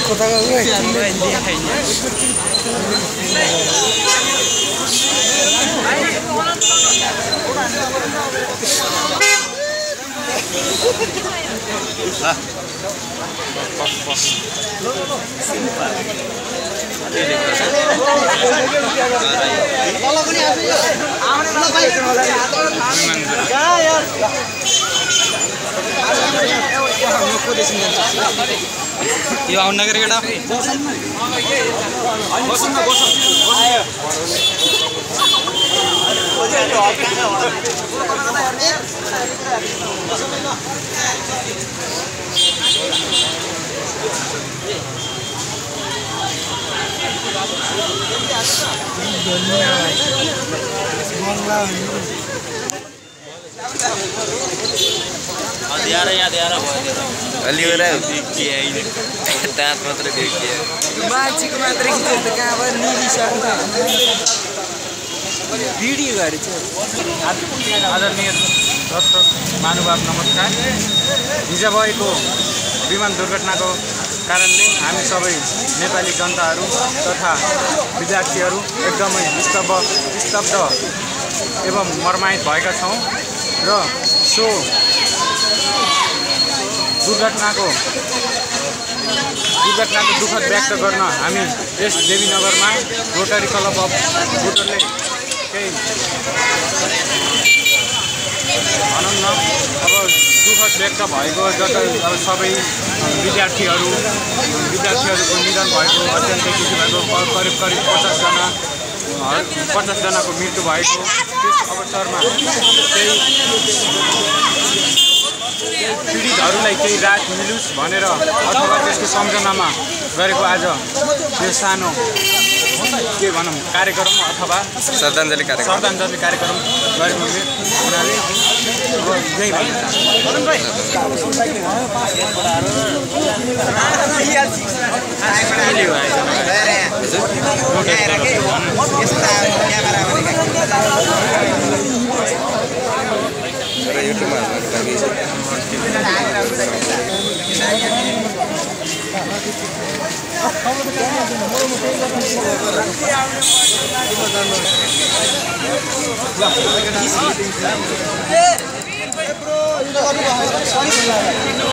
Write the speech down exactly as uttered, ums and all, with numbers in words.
कता गयो यो आउन नगरी केटा बसौँ न बसौँ दियारा यहाँ दियारा भयो अलि बेला के आइन दाँत मात्र देखिए मान्छेको मात्र खिच्यो त कहाँ भयो निलिसक्नु भिडियो गरेछ आदरणीय दर्शक महानुभाव नमस्कार हिजो भएको विमान दुर्घटनाको कारणले हामी सबै नेपाली जनताहरू तथा विद्यार्थीहरू एकदमै स्तब्ध स्तब्ध एवं मर्माहित भएका छौँ र सो दुर्घटनाको दुर्घटनाको दुःखद व्यक्त गर्न हामी यस देवीनगरमा रोटरी क्लब अफ बुटोलले केही भनौँ न अब दुःखद व्यक्त भएको जता अब सबै विद्यार्थीहरू विद्यार्थीहरूको निधन भएको अत्यन्तै दुःखी भएको करिब करिब पचासजना पचासजनाको मृत्यु भएको त्यस अवसरमा केही पीडितहरूलाई केही राहत मिलोस् भनेर अथवा त्यसको सम्झनामा गरेको आज यो सानो के भनौँ कार्यक्रम अथवा श्रद्धाञ्जली कार्यक्रम श्रद्धाञ्जली कार्यक्रम गरेको हुनाले अब यही Bro,